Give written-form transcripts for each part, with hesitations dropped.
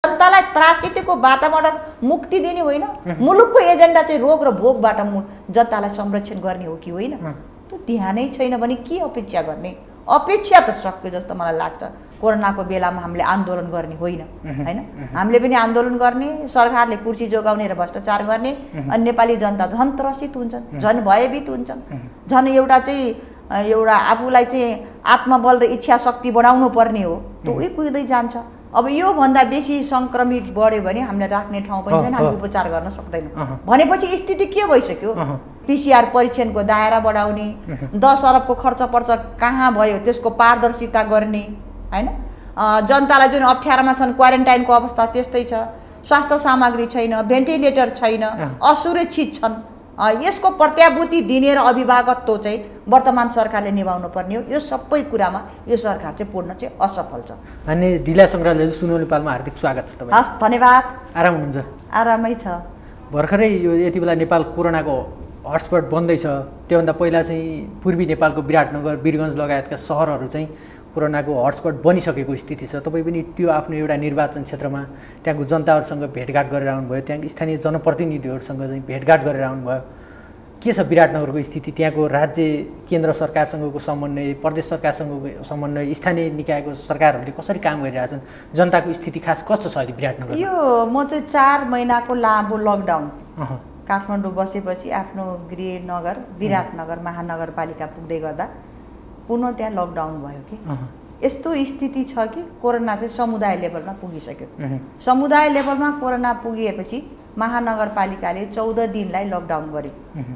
जनतालाई त्रासितेको वातावरण मुक्ति दिने होइन, मुलुकको एजेन्डा चाहिँ रोग र भोगबाट जनतालाई संरक्षण गर्ने हो कि होइन, त्यो ध्यानै छैन भने के अपेक्षा गर्ने? अपेक्षा त सक्यो जस्तो मलाई लाग्छ। कोरोनाको बेलामा हामीले आन्दोलन गर्ने होइन हैन, हामीले पनि आन्दोलन गर्ने, सरकारले कुर्सी जोगाउने र भ्रष्टाचार गर्ने, अनि नेपाली जनता झन् त्रसित हुन्छन्, झन् भयभीत हुन्छन्, झन् एउटा आफूलाई चाहिँ आत्मबल र इच्छा शक्ति बढाउनु पर्ने हो, त्यो उही कुद्दै जान्छ। अब यो भन्दा बेसी संक्रमित बढ्यो भने हामीले राख्ने ठाउँ पनि छैन, हामी उपचार गर्न सक्दैनौँ भनेपछि स्थिति के भइसक्यो? पीसीआर परीक्षणको दायरा बढाउने, 10 अरबको खर्च पर्छ कहाँ भयो त्यसको पारदर्शिता गर्ने हैन, जनतालाई जुन अप्ठ्यारोमा छन् क्वारेन्टाइनको अवस्था त्यस्तै छ, स्वास्थ्य सामग्री छैन, भेन्टिलेटर छैन, असुरक्षित छन्, यसको प्रत्याभूति दिने र अभिभावकत्व चाहिँ वर्तमान सरकारले निभाउनु पर्ने हो। यो सबै कुरामा यो सरकार चाहिँ पूर्ण चाहिँ असफल छ। अनि ढिला संग्रहालयले सुनौलो नेपालमा हार्दिक स्वागत छ तपाईँ। हस्, धन्यवाद। आराम हुनुहुन्छ? आरामै छ। भर्खरै यो यति बेला नेपाल कोरोनाको हटस्पट बन्दैछ, त्योभन्दा पहिला चाहिँ पूर्वी नेपालको विराटनगर, वीरगञ्ज लगायतका सहरहरू चाहिँ कोरोनाको हटस्पट बनिसकेको स्थिति छ। तपाईँ पनि त्यो आफ्नो एउटा निर्वाचन क्षेत्रमा त्यहाँको जनताहरूसँग भेटघाट गरेर आउनुभयो, त्यहाँको स्थानीय जनप्रतिनिधिहरूसँग चाहिँ भेटघाट गरेर आउनुभयो। के छ विराटनगरको स्थिति? त्यहाँको राज्य केन्द्र सरकारसँगको समन्वय, प्रदेश सरकारसँगको समन्वय, स्थानीय निकायको सरकारहरूले कसरी काम गरिरहेछन्? जनताको स्थिति खास कस्तो छ अहिले विराटनगर? यो म चाहिँ 4 महिनाको लामो लकडाउन काठमाडौँ बसेपछि आफ्नो गृह नगर विराटनगर महानगरपालिका पुग्दै गर्दा पुनः त्यहाँ लकडाउन भयो कि यस्तो स्थिति छ कि कोरोना चाहिँ समुदाय लेभलमा पुगिसक्यो। समुदाय लेभलमा कोरोना पुगिएपछि महानगरपालिकाले 14 दिनलाई लकडाउन गर्यो।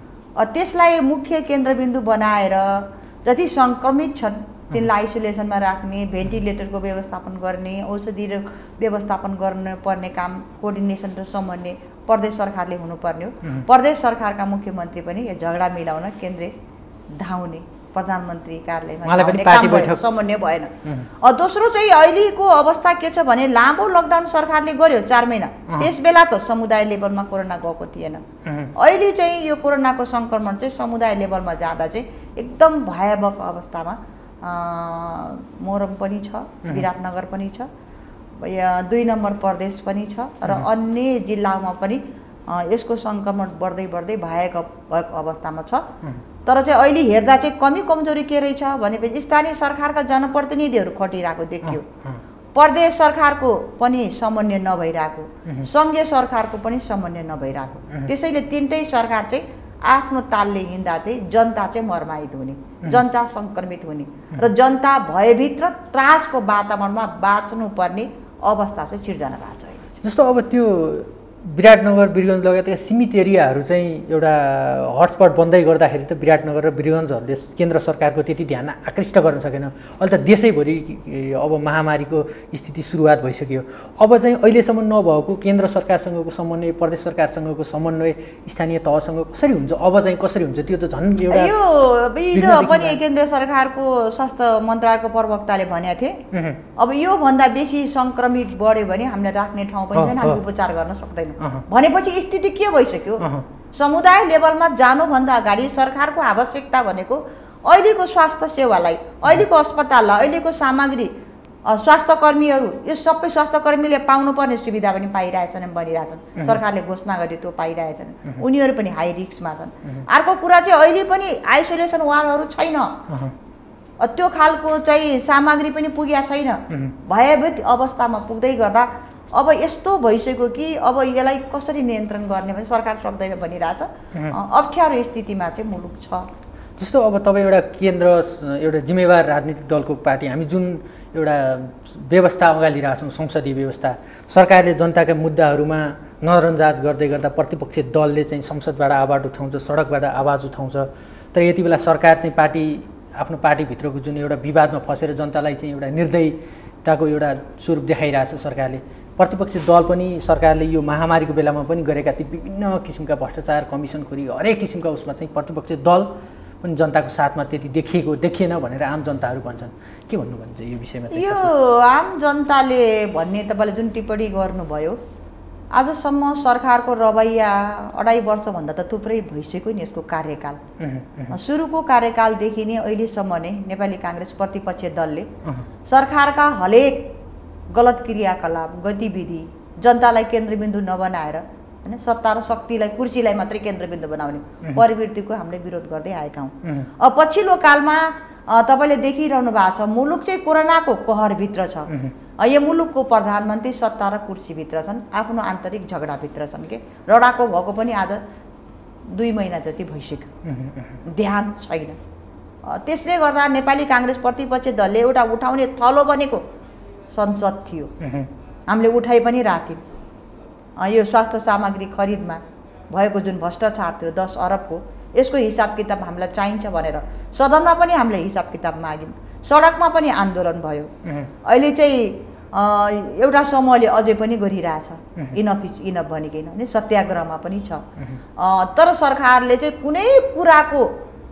त्यसलाई मुख्य केन्द्रबिन्दु बनाएर जति सङ्क्रमित छन् तिनलाई आइसोलेसनमा राख्ने, भेन्टिलेटरको व्यवस्थापन गर्ने, औषधि र व्यवस्थापन गर्नुपर्ने काम कोअर्डिनेसन र समन्वय प्रदेश सरकारले हुनुपर्ने हो। प्रदेश सरकारका मुख्यमन्त्री पनि यो झगडा मिलाउन केन्द्र धाउने, प्रधानमन्त्री कार्यालयमा समन्वय भएन। दोस्रो चाहिँ अहिलेको अवस्था के छ भने लामो लकडाउन सरकारले गर्यो 4 महिना, त्यस बेला त समुदाय लेभलमा कोरोना गएको थिएन। अहिले चाहिँ यो कोरोनाको सङ्क्रमण चाहिँ समुदाय लेभलमा जाँदा चाहिँ एकदम भयावह अवस्थामा मोरङ पनि छ, विराटनगर पनि छ, 2 नम्बर प्रदेश पनि छ र अन्य जिल्लामा पनि यसको सङ्क्रमण बढ्दै बढ्दै भएको अवस्थामा छ। तर चाहिँ अहिले हेर्दा चाहिँ कमी कमजोरी के रहेछ भनेपछि स्थानीय सरकारका जनप्रतिनिधिहरू खटिरहेको देखियो, प्रदेश सरकारको पनि समन्वय नभइरहेको, सङ्घीय सरकारको पनि समन्वय नभइरहेको। त्यसैले तीनटै सरकार चाहिँ आफ्नो तालले हिँड्दा चाहिँ जनता चाहिँ मर्माहित हुने, जनता सङ्क्रमित हुने र जनता भयभीत र त्रासको वातावरणमा बाँच्नुपर्ने अवस्था चाहिँ सिर्जना भएको छ अहिले। जस्तो अब त्यो विराटनगर वीरगञ्ज लगायतका सीमित एरियाहरू चाहिँ एउटा हटस्पट बन्दै गर्दाखेरि त विराटनगर र वीरगञ्जहरूले केन्द्र सरकारको त्यति ध्यान आकृष्ट गर्न सकेन। अहिले त देशैभरि अब महामारीको स्थिति सुरुवात भइसक्यो। अब चाहिँ अहिलेसम्म नभएको केन्द्र सरकारसँगको समन्वय, प्रदेश सरकारसँगको समन्वय स्थानीय तहसँग कसरी हुन्छ? अब चाहिँ कसरी हुन्छ? त्यो त झन् एउटा यो पनि केन्द्र सरकारको स्वास्थ्य मन्त्रालयको प्रवक्ताले भनेका थिए, अब यो भन्दा बेसी सङ्क्रमित बढ्यो भने हामीले राख्ने ठाउँ पनि छैन, हामी उपचार गर्न सक्दैनौँ भनेपछि स्थिति के भइसक्यो? समुदाय लेभलमा जानुभन्दा अगाडि सरकारको आवश्यकता भनेको अहिलेको स्वास्थ्य सेवालाई, अहिलेको अस्पताललाई, अहिलेको सामग्री, स्वास्थ्य कर्मीहरू, यो सबै स्वास्थ्य कर्मीले पाउनुपर्ने सुविधा पनि पाइरहेछन्, बनिरहेछन्, सरकारले घोषणा गर्यो त्यो पाइरहेछन्, उनीहरू पनि हाई रिस्कमा छन्। अर्को कुरा चाहिँ अहिले पनि आइसोलेसन वार्डहरू छैन, त्यो खालको चाहिँ सामग्री पनि पुगेको छैन, भयभीत अवस्थामा पुग्दै गर्दा अब यस्तो भइसक्यो कि अब यसलाई कसरी नियन्त्रण गर्ने भने सरकार सक्दैन भनिरहेछ। अप्ठ्यारो स्थितिमा चाहिँ मुलुक छ। जस्तो अब तपाईँ एउटा केन्द्र, एउटा जिम्मेवार राजनीतिक दलको पार्टी, हामी जुन एउटा व्यवस्था अगालिरहेछौँ, संसदीय व्यवस्था, सरकारले जनताका मुद्दाहरूमा नजरअन्दाज गर्दै गर्दा प्रतिपक्षी दलले चाहिँ संसदबाट आवाज उठाउँछ, सडकबाट आवाज उठाउँछ। तर यति बेला सरकार चाहिँ आफ्नो पार्टीभित्रको जुन एउटा विवादमा फसेर जनतालाई चाहिँ एउटा निर्दयताको एउटा स्वरूप देखाइरहेछ सरकारले, प्रतिपक्षी दल पनि सरकारले यो महामारीको बेलामा पनि गरेका ती विभिन्न किसिमका भ्रष्टाचार, कमिसनखोरी, हरेक किसिमका उसमा चाहिँ प्रतिपक्षी दल पनि जनताको साथमा त्यति देखिएन भनेर आम जनताहरू भन्छन्। के भन्नुहुन्छ यो विषयमा? यो आम जनताले भन्ने तपाईँले जुन टिप्पणी गर्नुभयो, आजसम्म सरकारको रवैया 2.5 वर्षभन्दा त थुप्रै भइसक्यो नि यसको कार्यकाल। सुरुको कार्यकालदेखि नै अहिलेसम्म नै नेपाली काङ्ग्रेस प्रतिपक्षी दलले सरकारका हरेक गलत क्रियाकलाप, गतिविधि, जनतालाई केन्द्रबिन्दु नबनाएर हैन सत्ता र शक्तिलाई कुर्सीलाई मात्रै केन्द्रबिन्दु बनाउने प्रवृत्तिको हामीले विरोध गर्दै आएका हौँ। अब पछिल्लो कालमा तपाईले देखिरहनु भएको छ मुलुक चाहिँ कोरोनाको कहरभित्र छ। यो मुलुकको प्रधानमन्त्री सत्ता र कुर्सीभित्र छन्, आफ्नो आन्तरिक झगडाभित्र छन् के रडाको भएको पनि आज 2 महिना जति भइसक्यो, ध्यान छैन। त्यसले गर्दा नेपाली काङ्ग्रेस प्रतिपक्ष दलले एउटा उठाउने थलो बनेको संसद थियो, हामीले उठाइ पनि राख्यौँ। यो स्वास्थ्य सामग्री खरिदमा भएको जुन भ्रष्टाचार थियो 10 अरबको, यसको हिसाब किताब हामीलाई चाहिन्छ भनेर सदनमा पनि हामीले हिसाब किताब माग्यौँ, सडकमा पनि आन्दोलन भयो। अहिले चाहिँ एउटा समूहले अझै पनि गरिरहेछ इनफ इज इनफ भनिकन हैन, सत्याग्रहमा पनि छ। तर सरकारले चाहिँ कुनै कुराको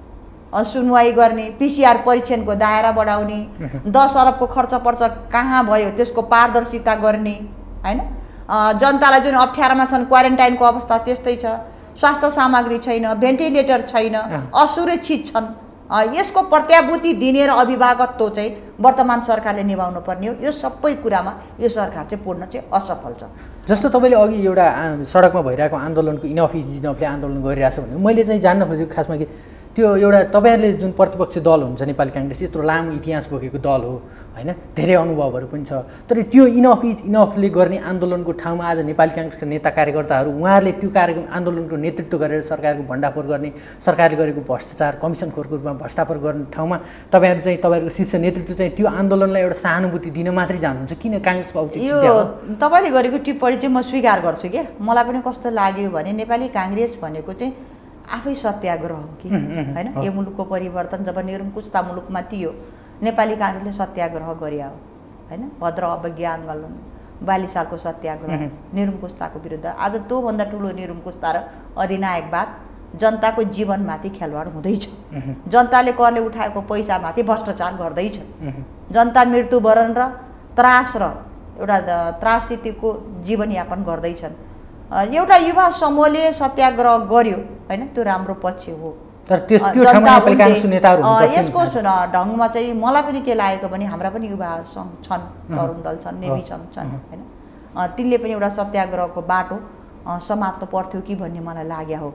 सुनवाई गर्ने, पीसीआर परीक्षणको दायरा बढाउने, 10 अरबको खर्च पर्छ कहाँ भयो त्यसको पारदर्शिता गर्ने हैन, जनतालाई जुन अप्ठ्यारोमा छन् क्वारेन्टाइनको अवस्था त्यस्तै छ, स्वास्थ्य सामग्री छैन, भेन्टिलेटर छैन, असुरक्षित छन्, यसको प्रत्याभूति दिने र अभिभावकत्व चाहिँ वर्तमान सरकारले निभाउनु पर्ने हो। यो सबै कुरामा यो सरकार चाहिँ पूर्ण चाहिँ असफल छ। जस्तो तपाईँले अघि एउटा सडकमा भइरहेको आन्दोलनको इनफ इज इनफले आन्दोलन गरिरहेछ भने मैले चाहिँ जान्न खोजेको खासमा कि त्यो एउटा तपाईँहरूले जुन प्रतिपक्ष दल हुन्छ नेपाली काङ्ग्रेस यत्रो लामो इतिहास बोकेको दल हो हैन, धेरै अनुभवहरू पनि छ, तर त्यो इनफ इज इनफले गर्ने आन्दोलनको ठाउँमा आज नेपाली काङ्ग्रेसका नेता कार्यकर्ताहरू उहाँहरूले त्यो कार्यक्रम आन्दोलनको नेतृत्व गरेर सरकारको भण्डाफोर गर्ने, सरकारले गरेको भ्रष्टाचार कमिसनखोरको रूपमा भ्रष्टाचार गर्ने ठाउँमा तपाईँहरू चाहिँ तपाईँहरूको शीर्ष नेतृत्व चाहिँ त्यो आन्दोलनलाई एउटा सहानुभूति दिन मात्रै जानुहुन्छ, किन काङ्ग्रेसको औचित्य? यो तपाईँले गरेको टिप्पणी चाहिँ म स्वीकार गर्छु के, मलाई पनि कस्तो लाग्यो भने नेपाली काङ्ग्रेस भनेको चाहिँ आफै सत्याग्रह हो कि हैन। यो मुलुकको परिवर्तन जब निरङ्कुशता मुलुकमा थियो नेपाली काङ्ग्रेसले सत्याग्रह गरे हो हैन, भद्र अवज्ञा आन्दोलन 42 सालको सत्याग्रह निरङ्कुशताको विरुद्ध। आज त्योभन्दा ठुलो निरङ्कुशता र अधिनायकवाद जनताको जीवनमाथि खेलवाड हुँदैछ, जनताले करले उठाएको पैसामाथि भ्रष्टाचार गर्दैछ, जनता मृत्युवरण र त्रास र एउटा त्रासितको जीवनयापन गर्दैछन्। एउटा युवा समूहले सत्याग्रह गर्यो हैन, त्यो राम्रो पक्ष हो, तर त्यो ठाउँमा नेपाली काङ्ग्रेसका नेताहरू यसको ढङ्गमा चाहिँ मलाई पनि के लागेको भने हाम्रा पनि युवा सङ्घ छन्, तरुण दल छन्, नेवी सङ्घ छन् हैन, तिनले पनि एउटा सत्याग्रहको बाटो समात्नु पर्थ्यो कि भन्ने मलाई लाग्यो हो।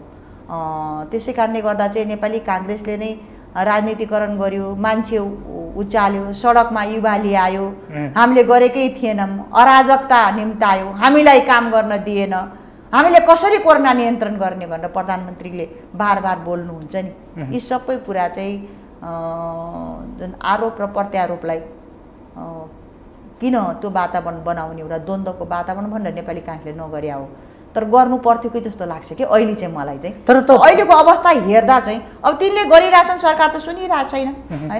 त्यसै कारणले गर्दा चाहिँ नेपाली काङ्ग्रेसले नै राजनीतिकरण गर्यो, मान्छे उचाल्यो, सडकमा युवा ल्यायो, हामीले गरेकै थिएनौँ, अराजकता निम्तायो, हामीलाई काम गर्न दिएन, हामीले कसरी कोरोना नियन्त्रण गर्ने भनेर प्रधानमन्त्रीले बार बार बोल्नुहुन्छ नि। यी सबै कुरा चाहिँ जुन आरोप र प्रत्यारोपलाई किन त्यो वातावरण बनाउने एउटा द्वन्द्वको वातावरण भनेर नेपाली काङ्ग्रेसले नगरे हो, तर गर्नु पर्थ्यो कि जस्तो लाग्छ कि अहिले चाहिँ मलाई चाहिँ। तर अहिलेको अवस्था हेर्दा चाहिँ अब तिनले गरिरहेछन्, सरकार त सुनिरहेको छैन हैन,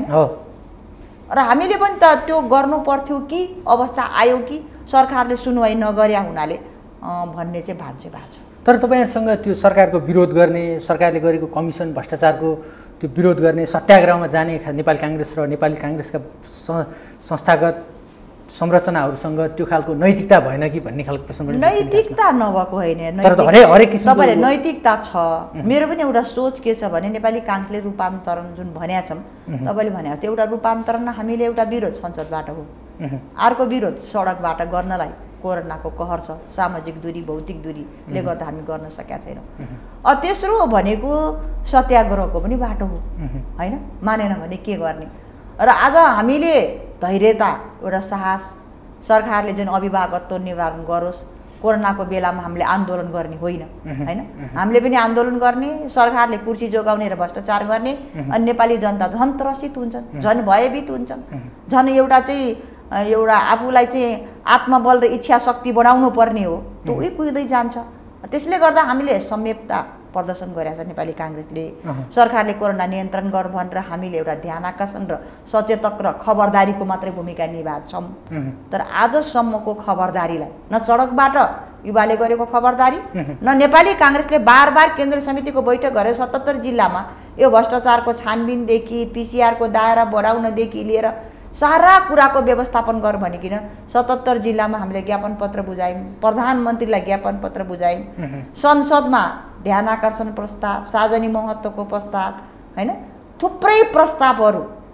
र हामीले पनि त त्यो गर्नु पर्थ्यो कि अवस्था आयो कि सरकारले सुनवाई नगर्या हुनाले भन्ने चाहिँ भान्से भएको छ। तर तपाईँहरूसँग त्यो सरकारको विरोध गर्ने, सरकारले गरेको कमिसन भ्रष्टाचारको त्यो विरोध गर्ने, सत्याग्रहमा जाने नेपाली काङ्ग्रेस र नेपाली काङ्ग्रेसका संस्थागत संरचनाहरूसँग त्यो खालको नैतिकता भएन कि भन्ने खालको प्रश्न। नैतिकता नभएको होइन, तपाईँले नैतिकता छ। मेरो पनि एउटा सोच के छ भने नेपाली काङ्ग्रेसले रूपान्तरण जुन भनेका छौँ तपाईँले भनेको थियो, एउटा रूपान्तरण हामीले एउटा विरोध संसदबाट हो, अर्को विरोध सडकबाट गर्नलाई कोरोनाको कहर छ, सामाजिक दूरी भौतिक दूरीले गर्दा हामी गर्न सकेका छैनौँ। तेस्रो भनेको सत्याग्रहको पनि बाटो हो हैन, मानेन भने के गर्ने। र आज हामीले धैर्यता एउटा साहस, सरकारले जुन अभिभावकत्व निवारण गरोस्, कोरोनाको बेलामा हामीले आन्दोलन गर्ने होइन हैन, हामीले पनि आन्दोलन गर्ने, सरकारले कुर्सी जोगाउने र भ्रष्टाचार गर्ने, अनि नेपाली जनता झन् त्रसित हुन्छन्, झन् भयभीत हुन्छन्, झन् एउटा चाहिँ एउटा आफूलाई चाहिँ आत्मबल र इच्छा शक्ति बढाउनु पर्ने हो, त्यो उही कुद्दै जान्छ। त्यसले गर्दा हामीले संयमता प्रदर्शन गरेका छ नेपाली काङ्ग्रेसले। सरकारले कोरोना नियन्त्रण गर भनेर हामीले एउटा ध्यान आकर्षण र सचेतक र खबरदारीको मात्रै भूमिका निभाएका छौँ, तर आजसम्मको खबरदारीलाई न सडकबाट युवाले गरेको खबरदारी, न नेपाली काङ्ग्रेसले बार बार केन्द्रीय समितिको बैठक गरेर 77 जिल्लामा यो भ्रष्टाचारको छानबिनदेखि पीसीआरको दायरा बढाउनदेखि लिएर सारा कुराको व्यवस्थापन गर भनिकन 77 जिल्लामा हामीले ज्ञापन पत्र बुझायौँ, प्रधानमन्त्रीलाई ज्ञापन पत्र बुझायौँ, संसदमा ध्यान आकर्षण प्रस्ताव, सार्वजनिक महत्त्वको प्रस्ताव हैन, थुप्रै प्रस्तावहरू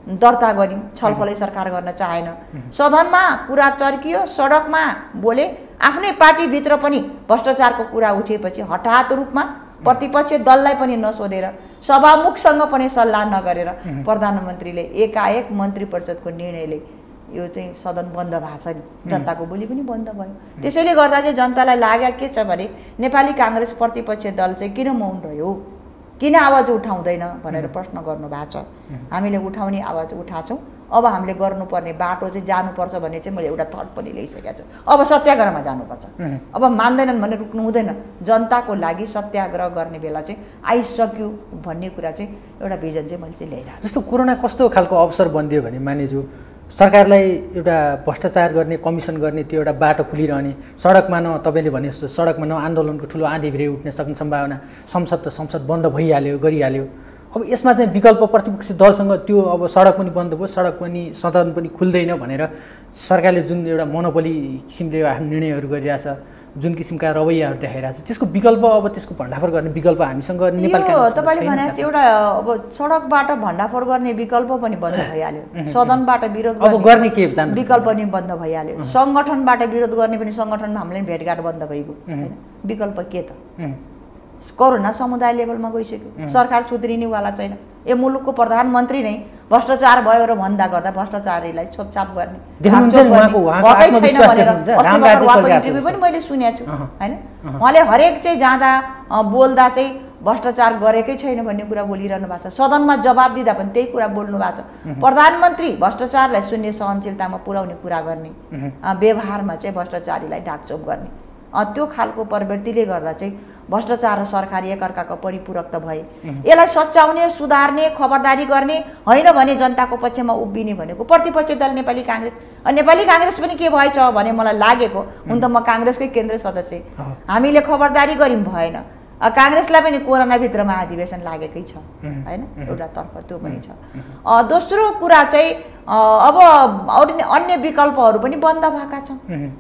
दर्ता गर्यौँ, छलफलै सरकार गर्न चाहेन। सदनमा कुरा चर्कियो, सडकमा बोले, आफ्नै पार्टीभित्र पनि भ्रष्टाचारको कुरा उठेपछि हठात रूपमा प्रतिपक्ष दललाई पनि नसोधेर, सभामुखसँग पनि सल्लाह नगरेर प्रधानमन्त्रीले एकाएक मन्त्री परिषदको निर्णयले यो चाहिँ सदन बन्द भएको छ नि, जनताको बोली पनि बन्द भयो। त्यसैले गर्दा चाहिँ जनतालाई लाग्यो के छ भने नेपाली काङ्ग्रेस प्रतिपक्ष दल चाहिँ किन मौन रह्यो, किन आवाज उठाउँदैन भनेर प्रश्न गर्नुभएको छ। हामीले उठाउने आवाज उठाछौँ। अब हामीले गर्नुपर्ने बाटो चाहिँ जानुपर्छ भन्ने चाहिँ मैले एउटा थट पनि ल्याइसकेको छु। अब सत्याग्रहमा जानुपर्छ। अब मान्दैनन् भने रुक्नु हुँदैन। जनताको लागि सत्याग्रह गर्ने बेला चाहिँ आइसक्यो भन्ने कुरा चाहिँ एउटा भिजन चाहिँ मैले चाहिँ ल्याइरहेको छु। जस्तो कोरोना कस्तो खालको अवसर बनिदियो भने मानिजु सरकारलाई एउटा भ्रष्टाचार गर्ने, कमिसन गर्ने त्यो एउटा बाटो खुलिरहने, सडकमा न तपाईँले भने जस्तो सडकमा न आन्दोलनको ठुलो आँधीभिरे उठ्ने सक्ने सम्भावना, संसद बन्द भइहाल्यो, गरिहाल्यो। अब यसमा चाहिँ विकल्प प्रतिपक्षी दलसँग त्यो अब सडक पनि बन्द भयो, सडक पनि सदन पनि खुल्दैन भनेर सरकारले जुन एउटा मोनोपोली किसिमले आफ्नो निर्णयहरू गरिरहेछ, जुन किसिमका रवैयाहरू देखाइरहेछ, त्यसको विकल्प अब त्यसको भण्डाफोर गर्ने विकल्प हामीसँग नेपाल काङ्ग्रेस तपाईँले भने एउटा अब सडकबाट भण्डाफोर गर्ने विकल्प पनि बन्द भइहाल्यो, सदनबाट विरोध गर्ने के विकल्प पनि बन्द भइहाल्यो, सङ्गठनबाट विरोध गर्ने पनि सङ्गठनमा हामीले भेटघाट बन्द भइगयो होइन। विकल्प के त? कोरोना समुदाय लेभलमा गइसक्यो, सरकार सुध्रिनेवाला छैन। यो मुलुकको प्रधानमन्त्री नै भ्रष्टाचार भयो र भन्दा गर्दा भ्रष्टाचारीलाई छोपछाप गर्ने भएकै छैन भनेर अस्ति भर्खर उहाँको इन्टरभ्यू पनि मैले सुनेको छु होइन। उहाँले हरेक चाहिँ जाँदा बोल्दा चाहिँ भ्रष्टाचार गरेकै छैन भन्ने कुरा बोलिरहनु भएको छ। सदनमा जवाब दिँदा पनि त्यही कुरा बोल्नु भएको छ। प्रधानमन्त्री भ्रष्टाचारलाई शून्य सहनशीलतामा पुर्याउने कुरा गर्ने, व्यवहारमा चाहिँ भ्रष्टाचारीलाई ढाकछोप गर्ने, त्यो खालको प्रवृत्तिले गर्दा चाहिँ भ्रष्टाचार र सरकारी एकअर्काको परिपूरक त भए। यसलाई सच्याउने, सुधार्ने, खबरदारी गर्ने होइन भने जनताको पक्षमा उभिने भनेको प्रतिपक्ष दल नेपाली काङ्ग्रेस। नेपाली काङ्ग्रेस पनि के भएछ भने मलाई लागेको, हुन त म काङ्ग्रेसकै केन्द्रीय सदस्य, हामीले खबरदारी गऱ्यौँ भएन। काङ्ग्रेसलाई पनि कोरोनाभित्र महाधिवेशन लागेकै छ होइन, एउटा तर्फ त्यो पनि छ। दोस्रो कुरा चाहिँ अब अन्य विकल्पहरू पनि बन्द भएका छन्।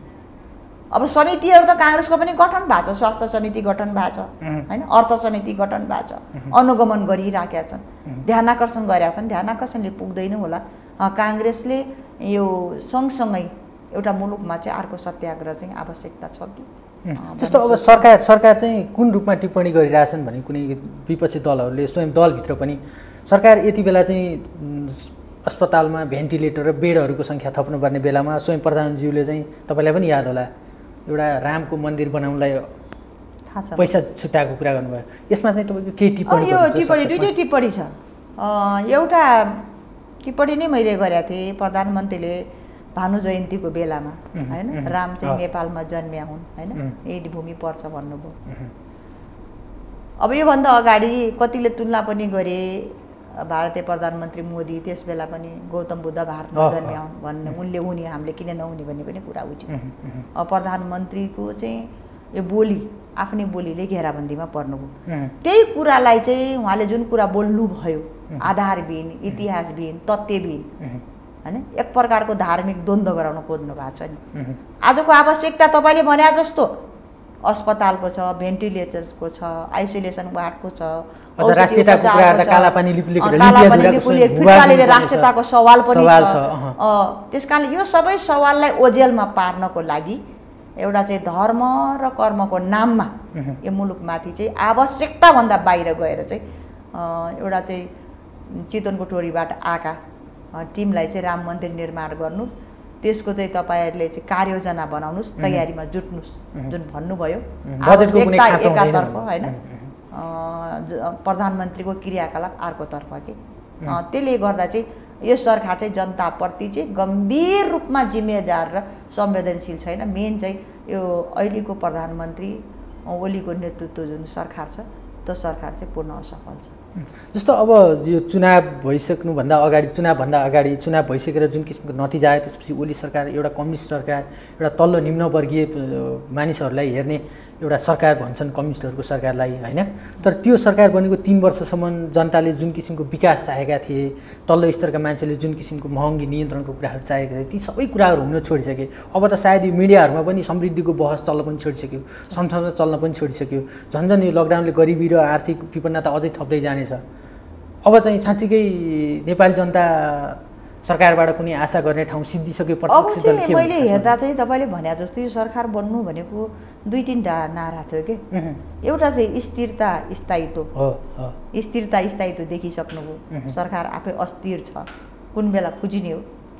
अब समितिहरू त काङ्ग्रेसको पनि गठन भएको छ, स्वास्थ्य समिति गठन भएको छ होइन, अर्थ समिति गठन भएको छ, अनुगमन गरिराखेका छन्, ध्यानाकर्षण गरेका छन्। ध्यानाकर्षणले पुग्दैन होला। काङ्ग्रेसले यो सँगसँगै एउटा मुलुकमा चाहिँ अर्को सत्याग्रह चाहिँ आवश्यकता छ कि जस्तो अब सरकार चाहिँ कुन रूपमा टिप्पणी गरिरहेछन् भने कुनै विपक्षी दलहरूले स्वयं दलभित्र पनि सरकार यति बेला चाहिँ अस्पतालमा भेन्टिलेटर र बेडहरूको सङ्ख्या थप्नुपर्ने बेलामा स्वयं प्रधानज्यूले चाहिँ तपाईँलाई पनि याद होला एउटा रामको मन्दिर बनाउनलाई पैसा छुट्याएको कुरा गर्नुभयो। यसमा चाहिँ तपाईँको के टिप्पणी? यो टिप्पणी दुईटै टिप्पणी छ। एउटा टिप्पणी नै मैले गरेको थिएँ प्रधानमन्त्रीले भानु जयन्तीको बेलामा होइन, राम चाहिँ नेपालमा जन्मिया हुन् होइन, यही भूमि पर्छ भन्नुभयो। अब योभन्दा अगाडि कतिले तुलना पनि गरे, भारतीय प्रधानमन्त्री मोदी त्यस बेला पनि गौतम बुद्ध भारतमा जन्मिया हुन् भन्ने, उनले हुने हामीले किन नहुने भन्ने पनि कुरा उठ्यो। अब प्रधानमन्त्रीको चाहिँ यो बोली आफ्नै बोलीले घेराबन्दीमा पर्नुभयो। त्यही कुरालाई चाहिँ उहाँले जुन कुरा बोल्नुभयो आधारविहीन, इतिहासविहीन, तथ्यविहीन होइन, एक प्रकारको धार्मिक द्वन्द्व गराउन खोज्नु भएको छ नि। आजको आवश्यकता तपाईँले भने जस्तो अस्पतालको छ, भेन्टिलेटरको छ, आइसोलेसन वार्डको छ, राष्ट्रियताको सवाल पनि छ। त्यस कारण यो सबै सवाललाई ओझेलमा पार्नको लागि एउटा चाहिँ धर्म र कर्मको नाममा यो मुलुकमाथि चाहिँ आवश्यकताभन्दा बाहिर गएर चाहिँ एउटा चाहिँ चितवनको टोरीबाट आएका टिमलाई चाहिँ राम मन्दिर निर्माण गर्नुहोस्, त्यसको चाहिँ तपाईँहरूले चाहिँ कार्ययोजना बनाउनुहोस्, तयारीमा जुट्नुहोस् जुन भन्नुभयो। आवश्यकता एकातर्फ होइन, प्रधानमन्त्रीको क्रियाकलाप अर्कोतर्फ के। त्यसले गर्दा चाहिँ यो सरकार चाहिँ जनताप्रति चाहिँ गम्भीर रूपमा जिम्मेदार र संवेदनशील छैन। मेन चाहिँ यो अहिलेको प्रधानमन्त्री ओलीको नेतृत्व जुन सरकार छ त्यो सरकार चाहिँ पूर्ण असफल छ। जस्तो अब यो चुनाव भइसक्नुभन्दा अगाडि, चुनावभन्दा अगाडि चुनाव भइसकेर जुन किसिमको नतिजा आयो त्यसपछि ओली सरकार एउटा कम्युनिस्ट सरकार, एउटा तल्लो निम्नवर्गीय मानिसहरूलाई हेर्ने एउटा सरकार भन्छन् कम्युनिस्टहरूको सरकारलाई होइन। तर त्यो सरकार बनेको 3 वर्षसम्म जनताले जुन किसिमको विकास चाहेका थिए, तल्लो स्तरका मान्छेले जुन किसिमको महँगी नियन्त्रणको कुराहरू चाहेका थिए, ती सबै कुराहरू हुन छोडिसके। अब त सायद यो मिडियाहरूमा पनि समृद्धिको बहस चल्न पनि छोडिसक्यो, संसदमा चल्न पनि छोडिसक्यो। झन्झन यो लकडाउनले गरिबी र आर्थिक विपन्नता अझै थप्दै जानेछ। अब चाहिँ साँच्चीकै नेपाली जनता सरकारबाट कुनै आशा गर्ने ठाउँ सिद्धिसक्यो? अब चाहिँ मैले हेर्दा चाहिँ तपाईँले भने जस्तो यो सरकार बन्नु भनेको 2-3टा नारा थियो कि। एउटा चाहिँ स्थिरता स्थायित्व, स्थिरता स्थायित्व देखिसक्नुभयो। सरकार आफै अस्थिर छ, कुन बेला पुजिने हो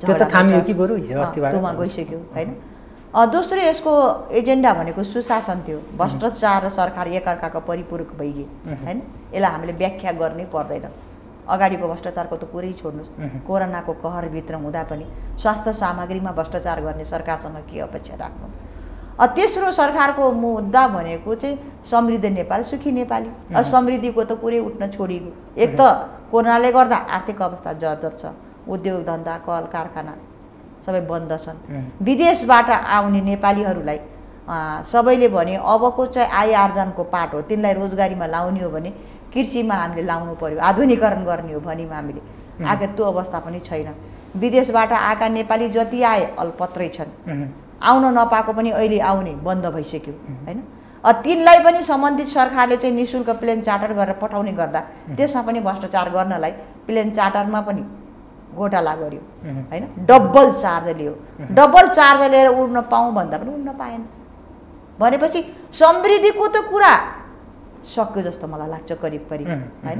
त्योमा गइसक्यो होइन। दोस्रो यसको एजेन्डा भनेको सुशासन थियो। भ्रष्टाचार र सरकार एकअर्काको परिपूरक भइगए होइन। यसलाई हामीले व्याख्या गर्नै पर्दैन। अगाडिको भ्रष्टाचारको त कुरै छोड्नुहोस्, कोरोनाको कहरभित्र हुँदा पनि स्वास्थ्य सामग्रीमा भ्रष्टाचार गर्ने सरकारसँग के अपेक्षा राख्नु। तेस्रो सरकारको मुद्दा भनेको चाहिँ समृद्ध नेपाल, सुखी नेपाली। समृद्धिको त कुरै उठ्न छोडिएको। एक त कोरोनाले गर्दा आर्थिक अवस्था जर्जर छ, उद्योग धन्दा कल कारखाना सबै बन्द छन्। विदेशबाट आउने नेपालीहरूलाई सबैले भने अबको चाहिँ आय आर्जनको पाठ हो, तिनलाई रोजगारीमा लाउने हो भने कृषिमा हामीले लाउनु पर्यो, आधुनिकीकरण गर्ने हो भन्यौँ हामीले। आखिर त्यो अवस्था पनि छैन। विदेशबाट आएका नेपाली जति आए अल्पत्रै छन्, आउन नपाएको पनि अहिले आउने बन्द भइसक्यो होइन। तिनलाई पनि सम्बन्धित सरकारले चाहिँ निःशुल्क प्लेन चार्टर गरेर पठाउने गर्दा त्यसमा पनि भ्रष्टाचार गर्नलाई प्लेन चार्टरमा पनि घोटाला गर्यो होइन। डबल चार्ज लियो, डबल चार्ज लिएर उड्न पाऊँ भन्दा पनि उड्न पाएन भनेपछि समृद्धिको त कुरा सक्यो जस्तो मलाई लाग्छ करिब करिब होइन।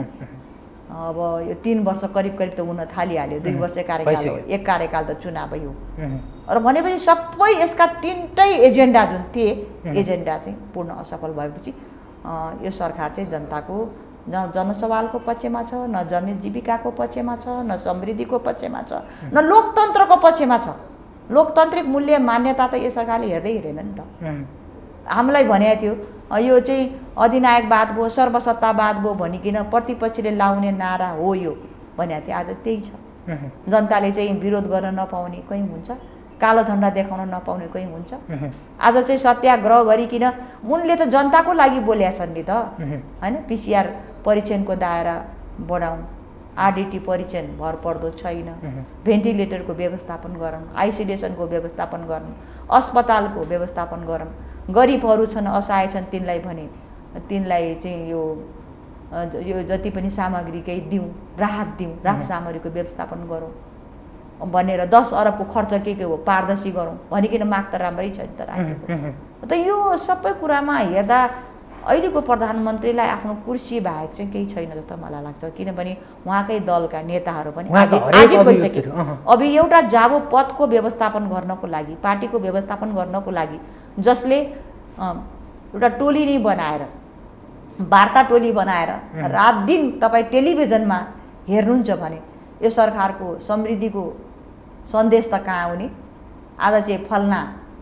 अब यो 3 वर्ष करिब करिब त हुन थालिहाल्यो। 2 वर्ष कार्यकाल हो, 1 कार्यकाल त चुनावै हो। र भनेपछि सबै यसका 3टै एजेन्डा जुन थिए एजेन्डा चाहिँ पूर्ण असफल भएपछि यो सरकार चाहिँ जनताको न जनसवालको पक्षमा छ, न जमिन जीविकाको पक्षमा छ, न समृद्धिको पक्षमा छ, न लोकतन्त्रको पक्षमा छ। लोकतान्त्रिक मूल्य मान्यता त यो सरकारले हेर्दै हेरेन नि त। हामीलाई भनेको थियो यो चाहिँ अधिनायकवाद भयो, सर्वसत्तावाद भयो भनिकन प्रतिपक्षले लाउने नारा हो यो भनेको थियो। आज त्यही छ। जनताले चाहिँ विरोध गर्न नपाउने कहीँ हुन्छ, कालो झन्डा देखाउन नपाउने कहीँ हुन्छ। आज चाहिँ सत्याग्रह गरिकन उनले त जनताको लागि बोलेका छन् नि त होइन। पिसिआर परीक्षणको दायरा बढाउँ, आरडिटी परीक्षण भर पर्दो छैन, भेन्टिलेटरको व्यवस्थापन गरौँ, आइसोलेसनको व्यवस्थापन गरौँ, अस्पतालको व्यवस्थापन गरौँ। गरिबहरू छन्, असहाय छन्, तिनलाई भने तिनलाई चाहिँ यो जति पनि सामग्री केही दिउँ, राहत दिउँ, राहत सामग्रीको व्यवस्थापन गरौँ भनेर 10 अरबको खर्च के हो पारदर्शी गरौँ भनिकन माग त राम्रै छ नि त राखेको। त यो सबै कुरामा हेर्दा अहिलेको प्रधानमन्त्रीलाई आफ्नो कुर्सी बाहेक चाहिँ केही छैन जस्तो मलाई लाग्छ। किनभने उहाँकै दलका नेताहरू पनि आजित भइसके। अब एउटा जाबो पदको व्यवस्थापन गर्नको लागि, पार्टीको व्यवस्थापन गर्नको लागि जसले एउटा टोली नै बनाएर, वार्ता टोली बनाएर रात दिन तपाईँ टेलिभिजनमा हेर्नुहुन्छ भने यो सरकारको समृद्धिको सन्देश त कहाँ आउने। आज चाहिँ फल्ना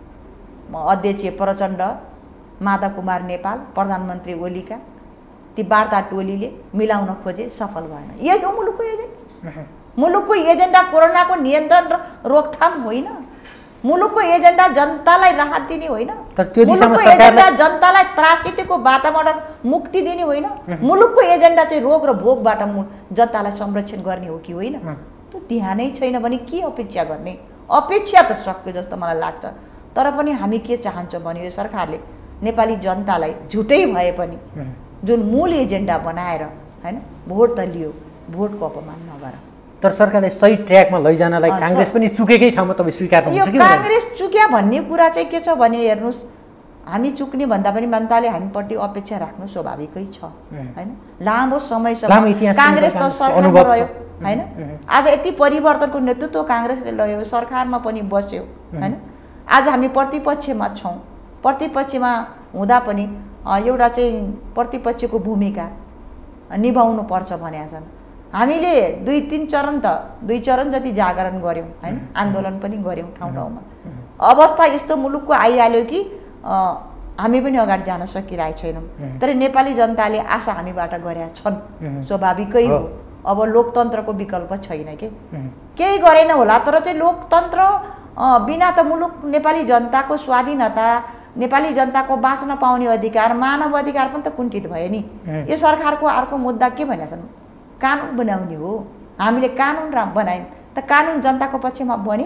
अध्यक्ष प्रचण्ड, माधव कुमार नेपाल, प्रधानमन्त्री ओलीका ती वार्ता टोलीले मिलाउन खोजे, सफल भएन। यही हो मुलुकको एजेन्डा। मुलुकको एजेन्डा कोरोनाको नियन्त्रण र रोकथाम होइन। मुलुकको एजेन्डा जनतालाई राहत दिने होइन। मुलुकको एजेन्डा जनतालाई त्रासितेको वातावरण मुक्ति दिने होइन। मुलुकको एजेन्डा चाहिँ रोग र भोगबाट जनतालाई संरक्षण गर्ने हो कि होइन। त्यो ध्यानै छैन भने के अपेक्षा गर्ने। अपेक्षा त सक्यो जस्तो मलाई लाग्छ। तर पनि हामी के चाहन्छौँ भने यो सरकारले नेपाली जनतालाई झुटै भए पनि जुन मूल एजेन्डा बनाएर होइन भोट त लियो, भोटको अपमान नगर। तर सरकारले सही ट्र्याकमा लैजानलाई काङ्ग्रेस पनि चुकेकै ठाउँमा तपाईँ स्वीकार्नुहुन्छ कि? काङ्ग्रेस चुक्या भन्ने कुरा चाहिँ के छ भने हेर्नुहोस्, हामी चुक्ने भन्दा पनि जनताले हामीप्रति अपेक्षा राख्नु स्वाभाविकै छ होइन। लामो समयसम्म काङ्ग्रेस त सरकारमा रह्यो होइन। आज यति परिवर्तनको नेतृत्व काङ्ग्रेसले लयो, सरकारमा पनि बस्यो होइन। आज हामी प्रतिपक्षमा छौँ। प्रतिपक्षमा हुँदा पनि एउटा चाहिँ प्रतिपक्षको भूमिका निभाउनु पर्छ भनेका छन्। हामीले 2-3 चरण त 2 चरण जति जागरण गऱ्यौँ होइन, आन्दोलन पनि गऱ्यौँ ठाउँ ठाउँमा। अवस्था यस्तो मुलुकको आइहाल्यो कि हामी पनि अगाडि जान सकिरहेको छैनौँ। तर नेपाली जनताले आशा हामीबाट गरेका छन्, स्वाभाविकै हो। अब लोकतन्त्रको विकल्प छैन के, केही गरेन होला। तर चाहिँ लोकतन्त्र बिना त मुलुक नेपाली जनताको स्वाधीनता, नेपाली जनताको बाँच्न पाउने अधिकार, मानव अधिकार पनि त कुण्ठित भयो नि। यो सरकारको अर्को मुद्दा के भनेका छन्? कानुन बनाउने हो। हामीले कानुन बनायौँ त कानुन जनताको पक्षमा बने।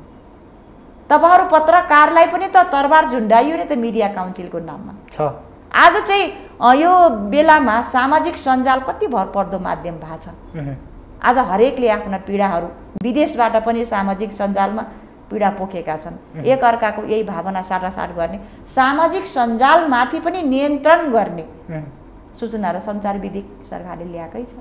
तपाईँहरू पत्रकारलाई पनि त तरबार झुन्डाइयो नि त मिडिया काउन्सिलको नाममा। आज चाहिँ यो बेलामा सामाजिक सञ्जाल कति भरपर्दो माध्यम भएको छ। आज हरेकले आफ्ना पीडाहरू विदेशबाट पनि सामाजिक सञ्जालमा पीडा पोखेका छन्। एकअर्काको यही भावना साटासाट गर्ने, सामाजिक सञ्जालमाथि पनि नियन्त्रण गर्ने सूचना र सञ्चार विधेयक सरकारले ल्याएकै छ।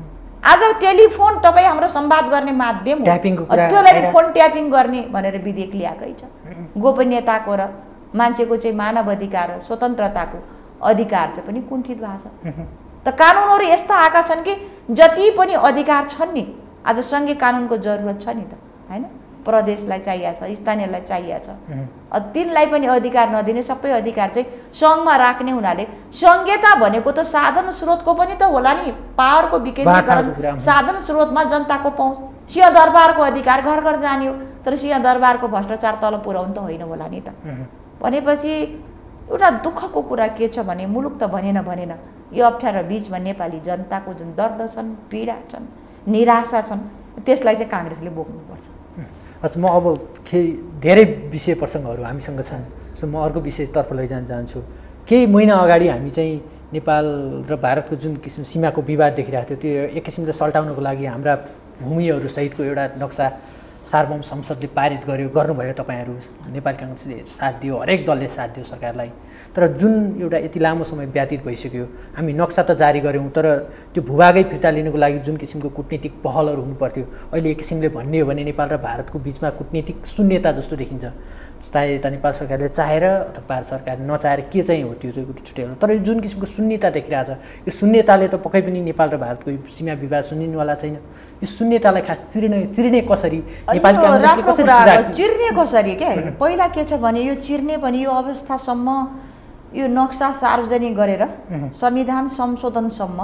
आज टेलिफोन तपाईँ हाम्रो संवाद गर्ने माध्यम हो, त्यसलाई फोन ट्यापिङ गर्ने भनेर विधेयक ल्याएकै छ। गोपनीयताको र मान्छेको चाहिँ मानव अधिकार र स्वतन्त्रताको अधिकार चाहिँ पनि कुण्ठित भएको छ। त कानुनहरू यस्ता आएका छन् कि जति पनि अधिकार छन् नि आज सङ्घीय कानुनको जरुरत छ नि त, हैन? प्रदेशलाई चाहिएको छ, स्थानीयलाई चाहिएको छ, तिनलाई पनि अधिकार नदिने, सबै अधिकार चाहिँ सङ्घमा राख्ने हुनाले सङ्घीयता भनेको त साधन स्रोतको पनि त होला नि, पावरको विकेन्द्रीकरण, साधन स्रोतमा जनताको पहुँच। सिंहदरबारको अधिकार घर घर जाने हो, तर सिंहदरबारको भ्रष्टाचार तल पुर्याउनु त होइन होला नि त। भनेपछि एउटा दुःखको कुरा के छ भने मुलुक त भनेन यो अप्ठ्यारो बिचमा नेपाली जनताको जुन दर्द छन्, पीडा छन्, निराशा छन्, त्यसलाई चाहिँ काङ्ग्रेसले बोक्नुपर्छ। हस्, म अब धेरै विषय प्रसङ्गहरू हामीसँग छन्, सो म अर्को विषयतर्फ लैजान चाहन्छु। केही महिना अगाडि हामी चाहिँ नेपाल र भारतको जुन किसिम सीमाको विवाद देखिरहेको थियो, त्यो एक किसिमले सल्टाउनको लागि हाम्रा भूमिहरू सहितको एउटा नक्सा सार्वभौम संसदले पारित गर्नुभयो। तपाईँहरू नेपाली काङ्ग्रेसले साथ दियो, हरेक दलले साथ दियो सरकारलाई। तर जुन एउटा यति लामो समय व्यतीत भइसक्यो, हामी नक्सा त जारी गऱ्यौँ, तर त्यो भूभागै फिर्ता लिनुको लागि जुन किसिमको कुटनीतिक पहलहरू हुनुपर्थ्यो, अहिले एक किसिमले भन्ने हो भने नेपाल र भारतको बिचमा कुटनीतिक शून्यता जस्तो देखिन्छ। चाहे यता नेपाल सरकारले चाहेर अथवा भारत सरकारले नचाहेर के चाहिँ हो त्यो छुट्याउनु, तर जुन किसिमको शून्यता देखिरहेछ, यो शून्यताले त पक्कै पनि नेपाल र भारतको सीमा विवाद सुनिनुवाला छैन। यो शून्यतालाई खास चिर्ने कसरी, नेपाली काङ्ग्रेसले कसरी चिर्ने कसरी के पहिला के छ भने यो चिर्ने पनि यो अवस्थासम्म यो नक्सा सार्वजनिक गरेर संविधान संशोधनसम्म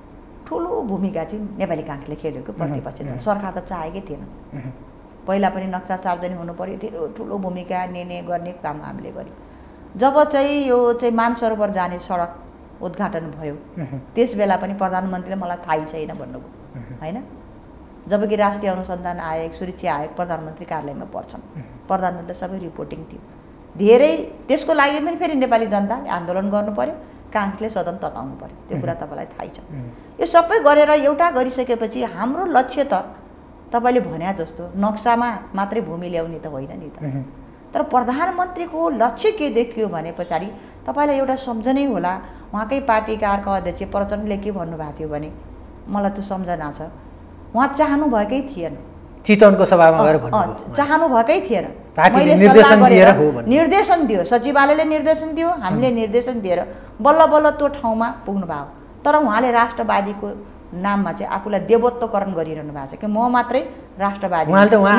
ठुलो भूमिका चाहिँ नेपाली काङ्ग्रेसले खेलेको। प्रतिपक्ष दल सरकार त चाहेकै थिएन, पहिला पनि नक्सा सार्वजनिक हुनु पर्यो, धेरै ठुलो भूमिका निर्णय गर्ने काम हामीले गर्यौँ। जब चाहिँ यो चाहिँ मानसरोवर जाने सडक उद्घाटन भयो, त्यस बेला पनि प्रधानमन्त्रीले मलाई थाहै छैन भन्नुभयो, होइन? जबकि राष्ट्रिय अनुसन्धान आयोग, सुरक्षा आयोग प्रधानमन्त्री कार्यालयमा पर्छन्, प्रधानमन्त्रीले सबै रिपोर्टिङ थियो। धेरै त्यसको लागि पनि फेरि नेपाली जनताले आन्दोलन गर्नु पर्यो, काङ्ग्रेसले सदन तताउनु पर्यो, त्यो कुरा तपाईँलाई थाहै छ। यो सबै गरेर एउटा गरिसकेपछि हाम्रो लक्ष्य त तपाईँले भने जस्तो नक्सामा मात्रै भूमि ल्याउने त होइन नि त, तर प्रधानमन्त्रीको लक्ष्य के देखियो भने पछाडि तपाईँलाई एउटा सम्झनै होला, उहाँकै पार्टीका अध्यक्ष प्रचण्डले के भन्नुभएको थियो भने मलाई त्यो सम्झना छ, उहाँ चाहनुभएकै थिएन, चितवनको सभामा गएर चाहनुभएकै थिएन, मैले सल्लाह गरेर निर्देशन दियो, सचिवालयले निर्देशन दियो, हामीले निर्देशन दिएर बल्ल बल्ल त्यो ठाउँमा पुग्नु भयो। तर उहाँले राष्ट्रवादीको नाममा चाहिँ आफूलाई देवत्वकरण गरिरहनु भएको छ कि म मात्रै राष्ट्रवादी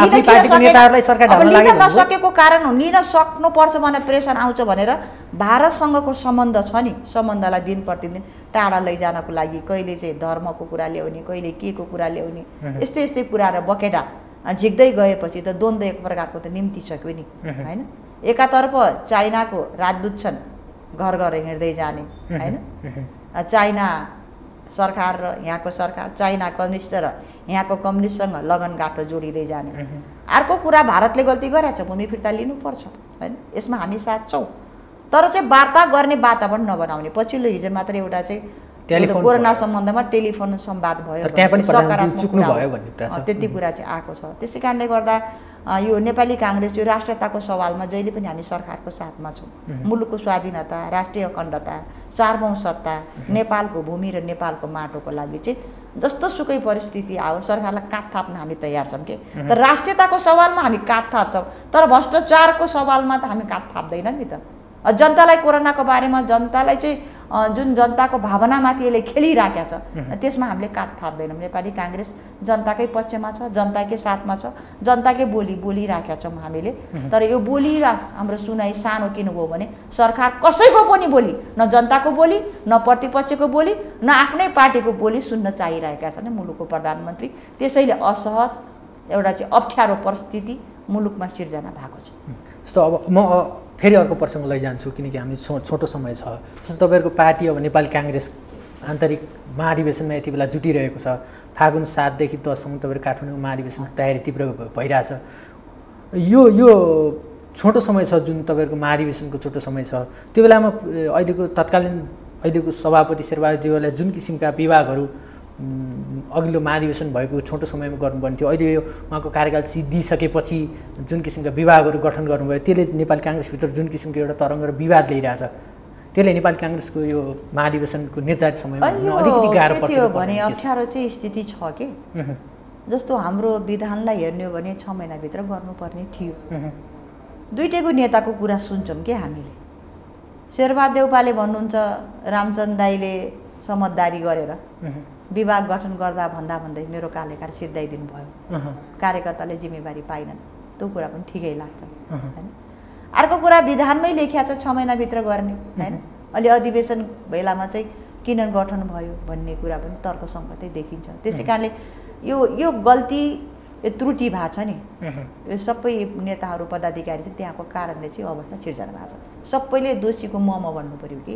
लिन नसकेको कारण हो, लिन सक्नुपर्छ भनेर प्रेसर आउँछ भनेर भारतसँगको सम्बन्ध छ नि, सम्बन्धलाई दिन प्रतिदिन टाढा लैजानको लागि कहिले चाहिँ धर्मको कुरा ल्याउने, कहिले के को कुरा ल्याउने, यस्तै यस्तै कुराहरू बकेटा झिक्दै गएपछि त द्वन्द्व एक प्रकारको त निम्ति सक्यो नि, होइन? एकातर्फ चाइनाको राजदूत छन्, घर घर हिँड्दै जाने, होइन? चाइना सरकार र यहाँको सरकार, चाइना कम्युनिस्ट र यहाँको कम्युनिस्टसँग लगनगाँठो जोडिँदै जाने। अर्को कुरा भारतले गल्ती गरेछ, भूमि फिर्ता लिनुपर्छ, होइन? यसमा हामी साथ छौँ, तर चाहिँ वार्ता गर्ने वातावरण नबनाउने। पछिल्लो हिजो मात्र एउटा चाहिँ कोरोना सम्बन्धमा टेलिफोन संवाद भयो, सकारात्मक त्यति कुरा चाहिँ आएको छ। त्यसै कारणले गर्दा यो नेपाली काङ्ग्रेस यो राष्ट्रियताको सवालमा जहिले पनि हामी सरकारको साथमा छौँ। मुलुकको स्वाधीनता, राष्ट्रिय अखण्डता, सार्वभौम सत्ता, नेपालको भूमि र नेपालको माटोको लागि चाहिँ जस्तो सुकै परिस्थिति आओ सरकारलाई काठ थाप्न हामी तयार छौँ कि, तर राष्ट्रियताको सवालमा हामी काठ थाप्छौँ, तर भ्रष्टाचारको सवालमा त हामी काठ थाप्दैनौँ नि त। जनतालाई कोरोनाको बारेमा जनतालाई चाहिँ जुन जनताको भावनामाथि यसले खेलिराखेको छ, त्यसमा हामीले काठ थाप्दैनौँ। नेपाली काङ्ग्रेस जनताकै पक्षमा छ, जनताकै साथमा छ, जनताकै बोली बोलिराखेका छौँ हामीले। तर यो बोली र हाम्रो सुनाइ सानो किन भयो भने सरकार कसैको पनि बोली, न जनताको बोली, न प्रतिपक्षको बोली, न आफ्नै पार्टीको बोली सुन्न चाहिरहेका छन् मुलुकको प्रधानमन्त्री। त्यसैले असहज एउटा चाहिँ अप्ठ्यारो परिस्थिति मुलुकमा सिर्जना भएको छ। जस्तो अब म फेरि अर्को प्रसङ्ग लैजान्छु, किनकि हामी छोटो समय छ। जस्तो तपाईँहरूको पार्टी अब नेपाली काङ्ग्रेस आन्तरिक महाधिवेशनमा यति बेला जुटिरहेको छ। फागुन 7 देखि 10 सम्म तपाईँहरू काठमाडौँ महाधिवेशनको तयारी तीव्र भइरहेछ। यो छोटो समय छ जुन तपाईँहरूको महाधिवेशनको छोटो समय छ त्यो बेलामा अहिलेको सभापति शेरबहादुर देउवालाई जुन किसिमका विभागहरू अघिल्लो महाधिवेशन भएको छोटो समयमा गर्नुपर्ने थियो अहिले यो उहाँको कार्यकाल सिद्धिसकेपछि जुन किसिमका विभागहरू गठन गर्नुभयो त्यसले नेपाली काङ्ग्रेसभित्र जुन किसिमको एउटा तरङ्ग र विवाद ल्याइरहेछ त्यसले नेपाली काङ्ग्रेसको यो महाधिवेशनको निर्धारित समयमा अलिकति गाह्रो पर्छ भने अप्ठ्यारो चाहिँ स्थिति छ के जस्तो हाम्रो विधानलाई हेर्ने हो भने 6 महिनाभित्र गर्नुपर्ने थियो दुईटैको नेताको कुरा सुन्छौँ के हामीले शेरबहादुर देउपाले भन्नुहुन्छ रामचन्द्र दाईले समझदारी गरेर विभाग गठन गर्दा भन्दै मेरो कार्यकाल सिद्धाइदिनु भयो कार्यकर्ताले जिम्मेवारी पाइनन् त्यो कुरा पनि ठिकै लाग्छ हैन अर्को कुरा विधानमै लेखिया छ 6 महिनाभित्र गर्ने हैन अलि अधिवेशन बेलामा चाहिँ किन गठन भयो भन्ने कुरा पनि तर्कसङ्गतै देखिन्छ त्यसैकारणले यो गल्ती यो त्रुटि भएको छ नि यो सबै नेताहरू पदाधिकारी चाहिँ त्यहाँको कारणले चाहिँ अवस्था सिर्जना भएको छ सबैले दोषीको म भन्नु पर्यो कि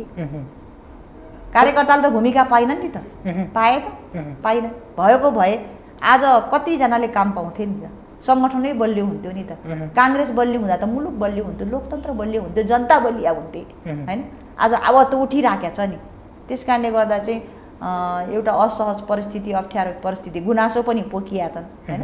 कार्यकर्ताले त भूमिका पाइनन् नि त पाए त पाइन भएको भए आज कतिजनाले काम पाउँथे नि त सङ्गठनै बलियो हुन्थ्यो नि त काङ्ग्रेस बलियो हुँदा त मुलुक बलियो हुन्थ्यो लोकतन्त्र बलियो हुन्थ्यो जनता बलिया हुन्थे हैन आज अब त उठिराखेको छ नि त्यसकारणले गर्दा चाहिँ एउटा असहज परिस्थिति अप्ठ्यारो परिस्थिति गुनासो पनि पोखिया छन् हैन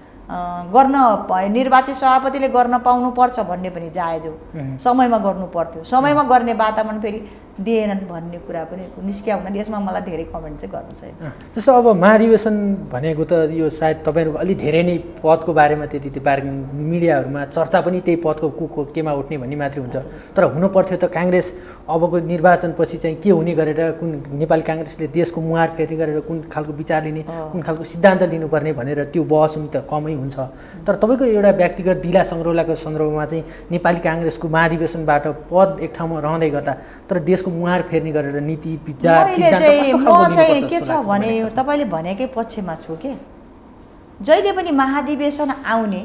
गर्न निर्वाचित सभापतिले गर्न पाउनुपर्छ भन्ने पनि जायज हो समयमा गर्नु पर्थ्यो समयमा गर्ने वातावरण फेरि दिएनन् भन्ने कुरा पनि निस्किया हुनाले यसमा मलाई धेरै कमेन्ट चाहिँ गर्नु छैन जस्तो अब महाधिवेशन भनेको त यो सायद तपाईँहरूको अलि धेरै नै पदको बारेमा त्यति मिडियाहरूमा चर्चा पनि त्यही पदको को केमा उठ्ने भन्ने मात्रै हुन्छ तर हुनु पर्थ्यो त काङ्ग्रेस अबको निर्वाचनपछि चाहिँ के हुने गरेर कुन नेपाली काङ्ग्रेसले देशको मुहार फेर्ने गरेर कुन खालको विचार लिने कुन खालको सिद्धान्त लिनुपर्ने भनेर त्यो बहस हुनु त कमै हुन्छ तर तपाईँको एउटा व्यक्तिगत डिला सङ्ग्रौलाको सन्दर्भमा चाहिँ नेपाली काङ्ग्रेसको महाधिवेशनबाट पद एक ठाउँमा रहँदै गर्दा तर देशको मुहार फेर्ने गरेर नीति विचार सिद्धान्त चाहिँ के छ भने तपाईँले भनेकै पक्षमा छु के जहिले पनि महाधिवेशन आउने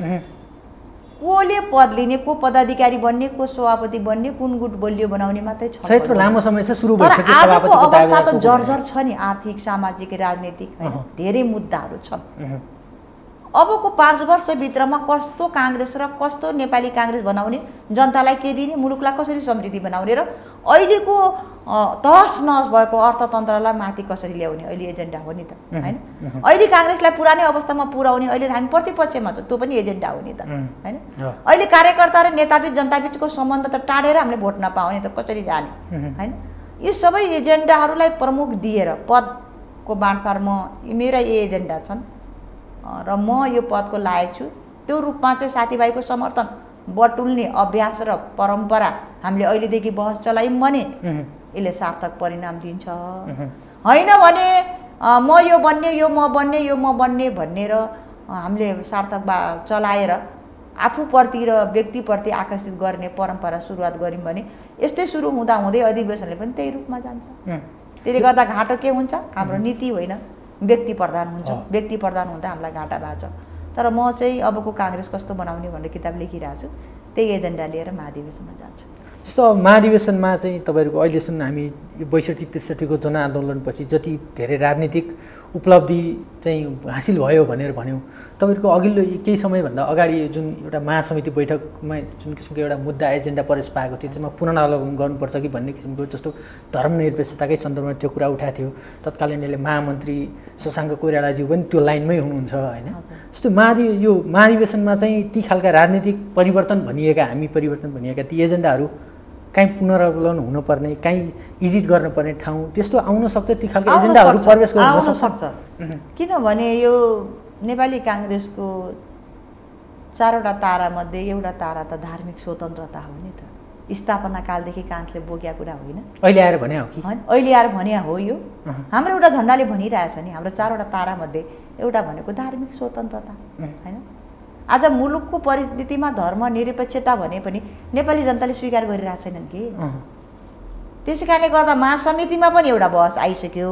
कोले पद लिने को पदाधिकारी बन्ने को सभापति बन्ने कुन गुट बलियो बनाउने मात्रै छ क्षेत्र लामो समय चाहिँ सुरु भइसक्यो आजको अवस्था त जर्जर छ नि आर्थिक सामाजिक राजनीतिक हैन धेरै मुद्दाहरू छन् अबको 5 वर्षभित्रमा कस्तो काङ्ग्रेस र कस्तो नेपाली काङ्ग्रेस बनाउने जनतालाई के दिने मुलुकलाई कसरी समृद्धि बनाउने र अहिलेको तहस नहस भएको अर्थतन्त्रलाई माथि कसरी ल्याउने अहिले एजेन्डा हो नि त हैन अहिले काङ्ग्रेसलाई पुरानै अवस्थामा पुर्याउने अहिले हामी प्रतिपक्षमा छौँ त्यो पनि एजेन्डा हो नि त हैन अहिले कार्यकर्ता र नेताबीच जनताबीचको सम्बन्ध त टाढेर हामीले भोट नपाउने त कसरी जाने हैन यी सबै एजेन्डाहरूलाई प्रमुख दिएर पदको बाँडफाँडमा मेरा एजेन्डा छन् र म यो पदको लायक छु त्यो रूपमा चाहिँ साथीभाइको समर्थन बटुल्ने अभ्यास र परम्परा हामीले अहिलेदेखि बहस चलायौँ भने यसले सार्थक परिणाम दिन्छ हैन भने म यो बन्ने यो म बन्ने यो म बन्ने भन्ने र हामीले सार्थक चलाएर आफूप्रति र व्यक्तिप्रति आकर्षित गर्ने परम्परा सुरुवात गऱ्यौँ भने यस्तै सुरु हुँदा हुँदै अधिवेशनले पनि त्यही रूपमा जान्छ त्यसले गर्दा घाटो के हुन्छ हाम्रो नीति होइन व्यक्ति प्रधान हुन्छ व्यक्ति प्रधान हुँदा हामीलाई घाटा भएको छ तर म चाहिँ अबको काङ्ग्रेस कस्तो बनाउने भनेर किताब लेखिरहेको छु त्यही एजेन्डा लिएर महाधिवेशनमा जान्छु जस्तो महाधिवेशनमा चाहिँ तपाईँहरूको अहिलेसम्म हामी यो 62-63को जनआन्दोलनपछि जति धेरै राजनीतिक उपलब्धि चाहिँ हासिल भयो भनेर भन्यौँ तपाईँहरूको अघिल्लो केही समयभन्दा अगाडि जुन एउटा महासमिति बैठकमा जुन किसिमको एउटा मुद्दा एजेन्डा प्रवेश पाएको थियो त्यसमा पुनरावलोकन गर्नुपर्छ कि भन्ने किसिमको जस्तो धर्मनिरपेक्षताकै सन्दर्भमा त्यो कुरा उठाएको थियो तत्कालीन महामन्त्री शशाङ्क कोइरालाज्यू पनि त्यो लाइनमै हुनुहुन्छ होइन जस्तो यो महाधिवेशनमा चाहिँ ती खालका राजनीतिक परिवर्तन भनिएका हामी परिवर्तन भनिएका ती एजेन्डाहरू काहीँ पुनरावलोकन हुनुपर्ने काहीँ इजिट गर्नुपर्ने ठाउँ त्यस्तो आउन सक्छ ती खालको एजेन्डाहरू प्रवेश गर्न सक्छ किनभने यो नेपाली काङ्ग्रेसको 4वटा तारामध्ये एउटा तारा त धार्मिक स्वतन्त्रता हो नि त स्थापना कालदेखि काङ्ग्रेसले बोकेको कुरा होइन अहिले आएर भने हो कि अहिले आएर भने हो यो हाम्रो एउटा झन्डाले भनिरहेछ नि हाम्रो 4वटा तारामध्ये एउटा भनेको धार्मिक स्वतन्त्रता होइन आज मुलुकको परिस्थितिमा धर्मनिरपेक्षता भने पनि नेपाली जनताले स्वीकार गरिरहेको छैनन् कि त्यसै कारणले गर्दा महासमितिमा पनि एउटा बहस आइसक्यो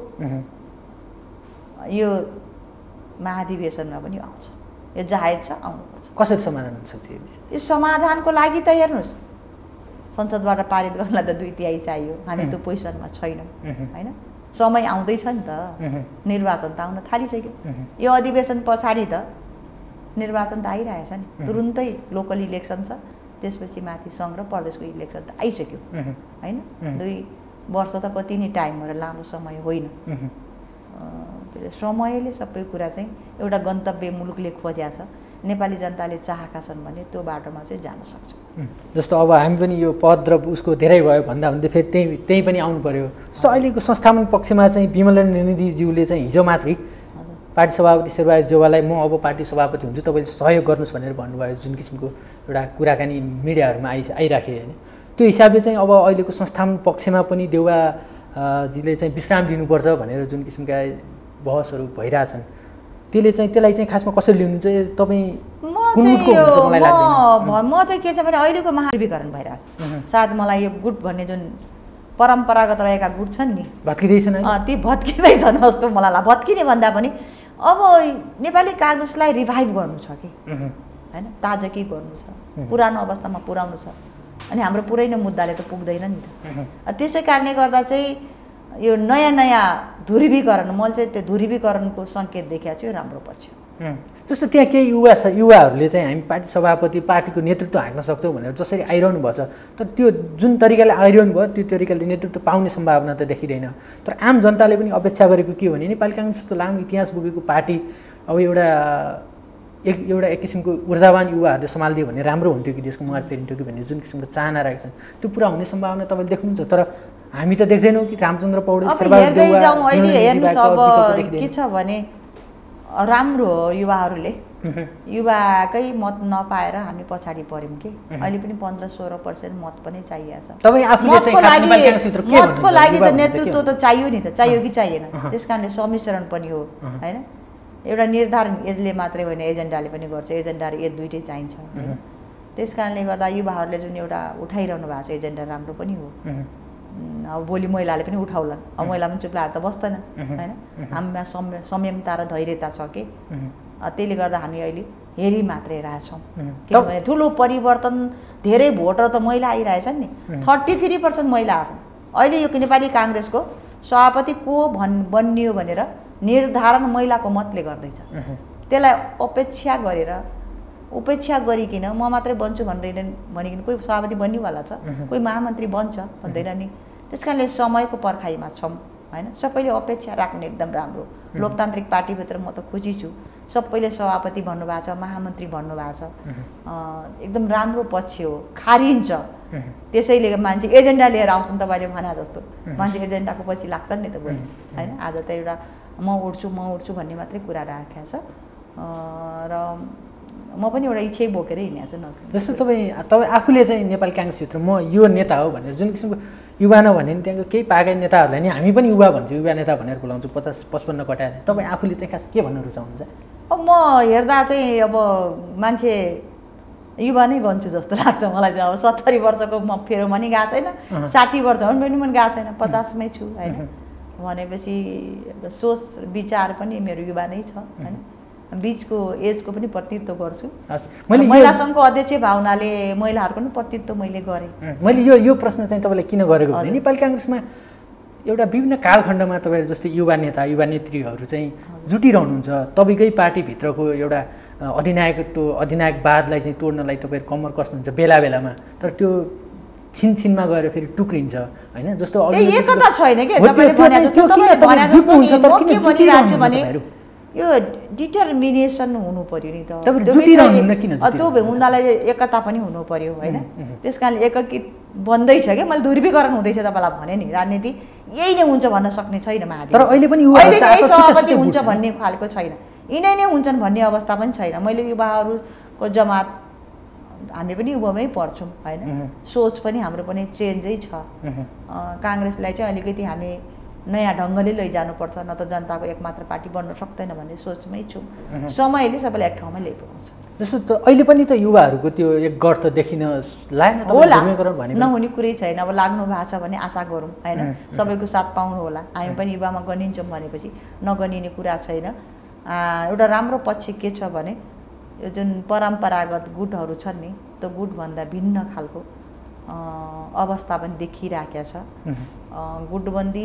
यो महाधिवेशनमा पनि आउँछ यो जायज छ आउनुपर्छ कसरी समाधान हुन्छ यो समाधानको लागि त हेर्नुहोस् संसदबाट पारित गर्नलाई त 2/3 चाहियो हामी त्यो पोजिसनमा छैनौँ होइन समय आउँदैछ नि त निर्वाचन त आउन थालिसक्यो यो अधिवेशन पछाडि त निर्वाचन त आइरहेछ नि, तुरुन्तै लोकल इलेक्सन छ, त्यसपछि माथि सङ्घ र प्रदेशको इलेक्सन त आइसक्यो होइन। 2 वर्ष त कति नै टाइम हो र लामो समय होइन। समयले सबै कुरा चाहिँ एउटा गन्तव्य मुलुकले खोजेको छ, नेपाली जनताले चाहेका छन् भने त्यो बाटोमा चाहिँ जान सक्छ। जस्तो अब हामी पनि यो पद र उसको धेरै भयो भन्दा फेरि त्यही पनि आउनु पर्यो। जस्तो अहिलेको संस्थापन पक्षमा चाहिँ विमला निधिज्यूले चाहिँ हिजो मात्रै पार्टी सभापति शेरबहादुर देउवालाई म अब पार्टी सभापति हुन्छु, तपाईँले सहयोग गर्नुहोस् भनेर भन्नुभयो, जुन किसिमको एउटा कुराकानी मिडियाहरूमा आइराखे होइन। त्यो हिसाबले चाहिँ अब अहिलेको संस्थापन पक्षमा पनि देउवाजीले चाहिँ विश्राम लिनुपर्छ भनेर जुन किसिमका बहसहरू भइरहेछन्, त्यसलाई चाहिँ खासमा कसरी लिनुहुन्छ तपाईँ? म चाहिँ के छ भने अहिलेको महाविकरण भइरहेछ, सायद मलाई यो गुट भन्ने जुन परम्परागत रहेका गुट छन् नि भत्किँदैछन्, ती भत्किँदैछन् जस्तो मलाई लाग्छ। भत्किने भन्दा पनि अब नेपाली काङ्ग्रेसलाई रिभाइभ गर्नु छ कि होइन, ताजगी गर्नु छ, पुरानो अवस्थामा पुर्याउनु छ। अनि हाम्रो पुरै नै मुद्दाले त पुग्दैन नि त। त्यसै कारणले गर्दा चाहिँ यो नयाँ ध्रुवीकरण, मैले चाहिँ त्यो ध्रुवीकरणको सङ्केत देखेको छु, यो राम्रो पक्ष। जस्तो त्यहाँ केही युवाहरूले चाहिँ हामी पार्टी सभापति पार्टीको नेतृत्व हाँक्न सक्छौँ भनेर जसरी आइरहनु भएको छ, तर त्यो जुन तरिकाले आइरहनु भयो त्यो तरिकाले नेतृत्व पाउने सम्भावना त देखिँदैन। तर आम जनताले पनि अपेक्षा गरेको के हो भने नेपाली काङ्ग्रेस जस्तो लामो इतिहास बोकेको पार्टी अब एक किसिमको ऊर्जावान युवाहरूले सम्हालिदियो भने राम्रो हुन्थ्यो कि देशको मुहार फेरिन्थ्यो कि भन्ने जुन किसिमको चाहना राखेका छन्, त्यो पुरा हुने सम्भावना तपाईँले देख्नुहुन्छ। तर हामी त देख्दैनौँ कि रामचन्द्र पौडेल हेर्दै जाउँ। अहिले हेर्नुहोस् अब के छ भने राम्रो हो, युवाकै मत नपाएर हामी पछाडि पऱ्यौँ कि अहिले पनि 15-16% मत पनि चाहिएको छ। मतको लागि त नेतृत्व त चाहियो नि त, चाहियो कि चाहिएन। त्यस कारणले सम्मिश्रण पनि हो होइन, एउटा निर्धारण एजले मात्रै होइन, एजेन्डाले पनि गर्छ, एजेन्डा र एज दुइटै चाहिन्छ होइन। त्यस कारणले गर्दा युवाहरूले जुन एउटा उठाइरहनु भएको छ एजेन्डा राम्रो पनि हो। अब भोलि महिलाले पनि उठाउलान्, अब महिला पनि चुप लाएर त बस्दैन होइन। हामीमा संयमता र धैर्यता छ कि, त्यसले गर्दा हामी अहिले हेरि मात्रै रहेछौँ। किनभने ठुलो परिवर्तन, धेरै भोटर त महिला आइरहेछन् नि, 33% महिला छन्। अहिले यो नेपाली काङ्ग्रेसको सभापति को बन्नियो भनेर निर्धारण महिलाको मतले गर्दैछ। त्यसलाई उपेक्षा गरिकन म मात्रै बन्छु भनिकन कोही सभापति बन्नेवाला छ, कोही महामन्त्री बन्छ भन्दैन नि। त्यस कारणले समयको पर्खाइमा छौँ होइन। सबैले अपेक्षा राख्नु एकदम राम्रो। लोकतान्त्रिक पार्टीभित्र म त खुसी छु, सबैले सभापति भन्नुभएको छ, महामन्त्री भन्नुभएको छ, एकदम राम्रो पक्ष हो, खारिन्छ। त्यसैले मान्छे एजेन्डा लिएर आउँछन्, तपाईँले भने जस्तो मान्छे एजेन्डाको पछि लाग्छन् नि त भोलि होइन। आज त एउटा म उठ्छु भन्ने मात्रै कुरा राखेको छ र म पनि एउटा इच्छै बोकेर हिँडेको छु। जस्तो तपाईँ आफूले चाहिँ नेपाली काङ्ग्रेसभित्र म यो नेता हो भनेर जुन किसिमको युवा नभने नि त्यहाँको केही पाएका नेताहरूलाई नि हामी पनि युवा भन्छौँ, युवा नेता भनेर बोलाउँछौँ, 50-55 कटाएर। तपाईँ आफूले चाहिँ खास के भन्न रुचाउनुहुन्छ? अब म हेर्दा चाहिँ अब मान्छे युवा नै गन्छु जस्तो लाग्छ मलाई चाहिँ। अब 70 वर्षको म फेरोमा नि गएको छैन, 60 वर्ष पनि गएको छैन, 50मै छु होइन। भनेपछि सोच विचार पनि मेरो युवा नै छ होइन। बिचको एजको पनि प्रतिनिधित्व गर्छु। महिला सङ्घको अध्यक्ष भावनाले महिलाहरूको पनि प्रतिनिधित्व मैले गरेँ। मैले यो प्रश्न चाहिँ तपाईँलाई किन गरेको भने नेपाली काङ्ग्रेसमा एउटा विभिन्न कालखण्डमा तपाईँहरू जस्तै युवा नेता युवा नेत्रीहरू चाहिँ जुटिरहनुहुन्छ। तपाईँकै पार्टीभित्रको एउटा अधिनायकवादलाई चाहिँ तोड्नलाई तपाईँहरू कम्मर कस्नुहुन्छ बेला बेलामा, तर त्यो छिनमा गएर फेरि टुक्रिन्छ होइन। जस्तो एकता छैन के तपाईँले भने जस्तो भने यो डिटर्मिनेसन हुनु पर्यो नि त, त्यो हुनालाई एकता पनि हुनु पर्यो होइन। त्यस कारणले एकीकृत बन्दैछ क्या। मैले ध्रुवीकरण हुँदैछ तपाईँलाई भने नि, राजनीति यही नै हुन्छ भन्न सक्ने छैन महादेव। तर अहिले पनि यही सभापति हुन्छ भन्ने खालको छैन, यिनै नै हुन्छन् भन्ने अवस्था पनि छैन। मैले युवाहरूको जमात हामी पनि युवामै पर्छौँ होइन। सोच पनि हाम्रो पनि चेन्जै छ। काङ्ग्रेसलाई चाहिँ अलिकति हामी नयाँ ढङ्गले लैजानुपर्छ, न त जनताको एकमात्र पार्टी बन्न सक्दैन भन्ने सोचमै छु। समयले सबैलाई एक ठाउँमा ल्याइपुग्छ। जस्तो अहिले पनि त युवाहरूको त्यो एक गर्त देखिन लागेन होला, नहुने कुरै छैन। अब लाग्नु भएको छ भने आशा गरौँ होइन, सबैको साथ पाउनु होला। हामी पनि युवामा गनिन्छौँ भनेपछि नगनिने कुरा छैन। एउटा राम्रो पक्ष के छ भने यो जुन परम्परागत गुटहरू छन् नि, त्यो गुटभन्दा भिन्न खालको अवस्था पनि देखिराखेको छ। गुटबन्दी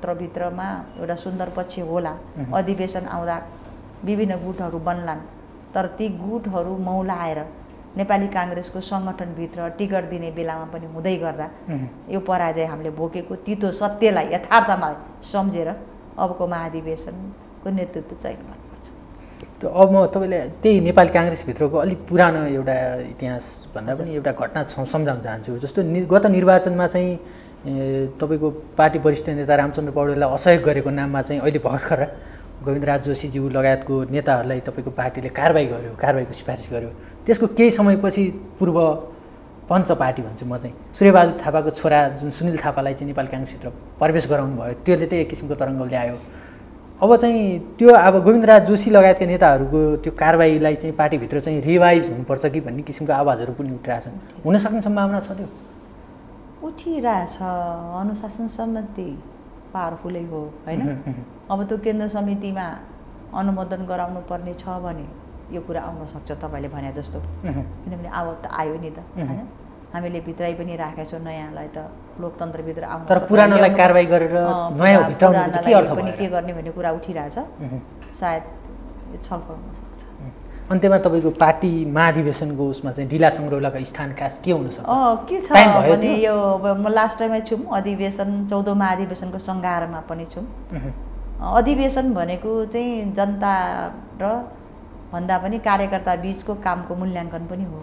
लोकतन्त्रभित्रमा एउटा सुन्दर पक्ष होला। अधिवेशन आउँदा विभिन्न गुटहरू बन्लान्, तर तर ती गुटहरू मौलाएर नेपाली काङ्ग्रेसको सङ्गठनभित्र टिकट दिने बेलामा पनि हुँदै गर्दा यो पराजय हामीले भोगेको तितो सत्यलाई यथार्थमा सम्झेर अबको महाधिवेशनको नेतृत्व चयन गर्नुपर्छ। त्यो अब म तपाईँले त्यही नेपाली काङ्ग्रेसभित्रको अलिक पुरानो एउटा इतिहास भन्दा पनि एउटा घटना सम्झाउन चाहन्छु। जस्तो गत निर्वाचनमा चाहिँ तपाईँको पार्टी वरिष्ठ नेता रामचन्द्र पौडेललाई असहयोग गरेको नाममा चाहिँ अहिले भर्खर गोविन्दराज जोशीज्यू लगायतको नेताहरूलाई तपाईँको पार्टीले कारबाहीको सिफारिस गर्यो। त्यसको केही समयपछि पूर्व पञ्च पार्टी भन्छु म चाहिँ सूर्यबहादुर थापाको छोरा जुन सुनिल थापालाई चाहिँ नेपाली काङ्ग्रेसभित्र प्रवेश गराउनु भयो, त्यसले चाहिँ एक किसिमको तरङ्ग ल्यायो। अब चाहिँ त्यो अब गोविन्दराज जोशी लगायतका नेताहरूको त्यो कारबाहीलाई चाहिँ पार्टीभित्र चाहिँ रिभाइज हुनुपर्छ कि भन्ने किसिमको आवाजहरू पनि उठिरहेछन्, हुन सक्ने सम्भावना छ? त्यो उठिरहेछ, अनुशासन समिति पावरफुलै हो होइन। अब त्यो केन्द्र समितिमा अनुमोदन गराउनु पर्ने छ भने यो कुरा आउन सक्छ तपाईँले भने जस्तो, किनभने अब त आयो नि त होइन। हामीले भित्राइ पनि राखेका छौँ नयाँलाई त लोकतन्त्रभित्र आउनु, तर पुरानोलाई कारबाही गरेर नयाँ पनि के गर्ने भन्ने कुरा उठिरहेछ, सायद यो छलफल हुन सक्छ। अन्त्यमा तपाईँको पार्टी महाधिवेशनको उसमा चाहिँ ढिला सङ्ग्रौलाको स्थान खास के हुनसक्छ? के छ भने यो म लास्ट टाइममै छौँ अधिवेशन 14औं महाधिवेशनको सङ्घारमा पनि छौँ। अधिवेशन भनेको चाहिँ जनता र भन्दा पनि कार्यकर्ता बीचको कामको मूल्याङ्कन पनि हो।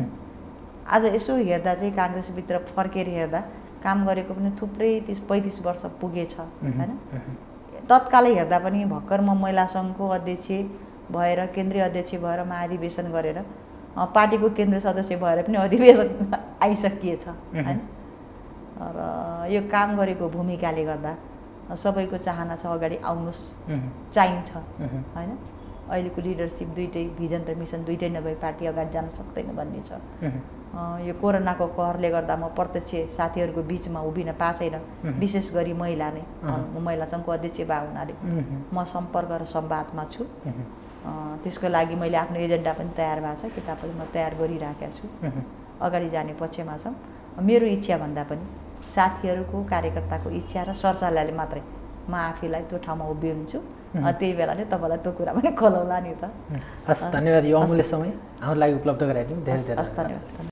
आज यसो हेर्दा चाहिँ काङ्ग्रेसभित्र फर्केर हेर्दा काम गरेको पनि थुप्रै 30-35 वर्ष पुगेछ होइन। तत्कालै हेर्दा पनि भर्खर म महिला सङ्घको अध्यक्ष भएर केन्द्रीय अध्यक्ष भएर महाधिवेशन गरेर पार्टीको केन्द्रीय सदस्य भएर पनि अधिवेशन आइसकिएछ होइन। र यो काम गरेको भूमिकाले गर्दा सबैको चाहना छ अगाडि आउनुहोस्, चाहिन्छ होइन। अहिलेको लिडरसिप दुइटै भिजन र मिसन दुइटै नभए पार्टी अगाडि जान सक्दैन भन्ने छ। यो कोरोनाको कहरले गर्दा म प्रत्यक्ष साथीहरूको बिचमा उभिन पाएको छैन, विशेष गरी महिला नै, म महिला सङ्घको अध्यक्ष भए हुनाले म सम्पर्क र संवादमा छु। त्यसको लागि मैले आफ्नो एजेन्डा पनि तयार भएको छ, किताब पनि म तयार गरिराखेको छु, अगाडि जाने पक्षमा छौँ। मेरो इच्छा भन्दा पनि साथीहरूको कार्यकर्ताको इच्छा र सरसल्लाहले मात्रै म आफैलाई त्यो ठाउँमा उभिन्छु। त्यही बेला नै तपाईँलाई त्यो कुरा पनि खोलाउला नि त। हस्, धन्यवाद। यो अमूल्य समय हाम्रो लागि उपलब्ध गराइदिनु, धेरै धेरै धन्यवाद।